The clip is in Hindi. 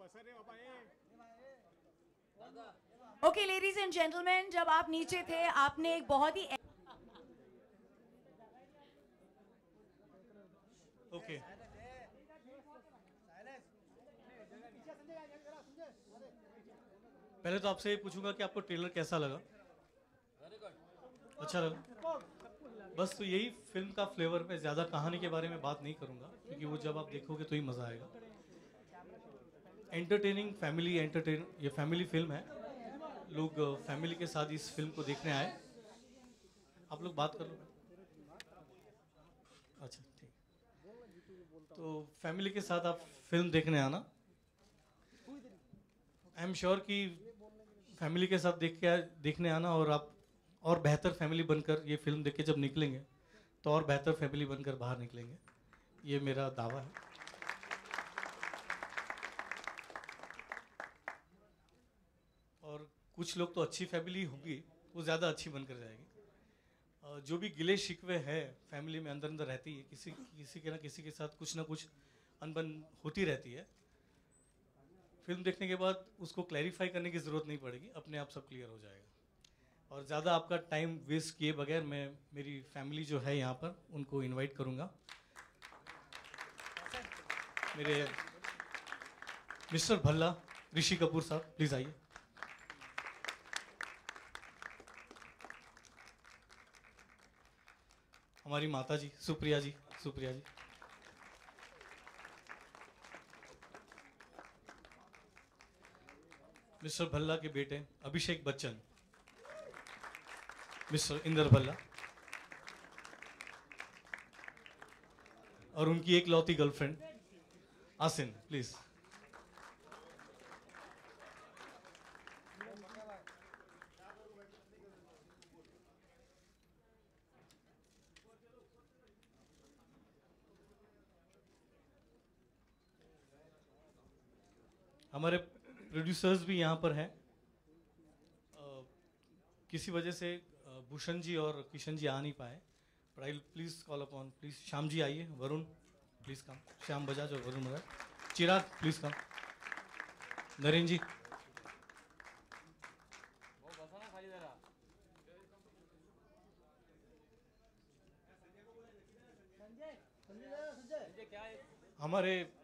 ओके लेडीज एंड जेंटलमैन, जब आप नीचे थे आपने एक बहुत ही ओके पहले तो आपसे पूछूंगा कि आपको ट्रेलर कैसा लगा? अच्छा लगा? बस तो यही फिल्म का फ्लेवर। मैं ज़्यादा कहानी के बारे में बात नहीं करूंगा क्योंकि वो जब आप देखोगे तो ही मज़ा आएगा। एंटरटेनिंग फैमिली एंटरटेन ये फैमिली फिल्म है। लोग फैमिली के साथ इस फिल्म को देखने आए। आप लोग बात कर लो। अच्छा ठीक। तो फैमिली के साथ आप फिल्म देखने आना। आई एम श्योर कि फैमिली के साथ देखने आना और आप और बेहतर फैमिली बनकर ये फिल्म देख के जब निकलेंगे तो और बेहतर फैमिली बनकर बाहर निकलेंगे। ये मेरा दावा है। और कुछ लोग तो अच्छी फैमिली होगी, वो ज़्यादा अच्छी बनकर जाएगी। जो भी गिले शिकवे है फैमिली में अंदर अंदर रहती है, किसी के ना किसी के साथ कुछ ना कुछ अनबन होती रहती है। फिल्म देखने के बाद उसको क्लैरिफाई करने की ज़रूरत नहीं पड़ेगी, अपने आप सब क्लियर हो जाएगा। और ज़्यादा आपका टाइम वेस्ट किए बगैर मैं मेरी फैमिली जो है यहाँ पर उनको इनवाइट करूँगा। मेरे मिस्टर भल्ला, ऋषि कपूर साहब प्लीज़ आइए। हमारी माता जी सुप्रिया जी, सुप्रिया जी। मिस्टर भल्ला के बेटे अभिषेक बच्चन, मिस्टर इंदर भल्ला, और उनकी एक लौती गर्लफ्रेंड आसिन प्लीज। हमारे प्रोड्यूसर्स भी यहाँ पर हैं। किसी वजह से भूषण जी और किशन जी आ नहीं पाए, but I please call upon please Shyam ji आइए, वरुण प्लीज कम, श्याम बजाज और वरुण बजाज, चिराग प्लीज कम, नरेंद्र जी। हमारे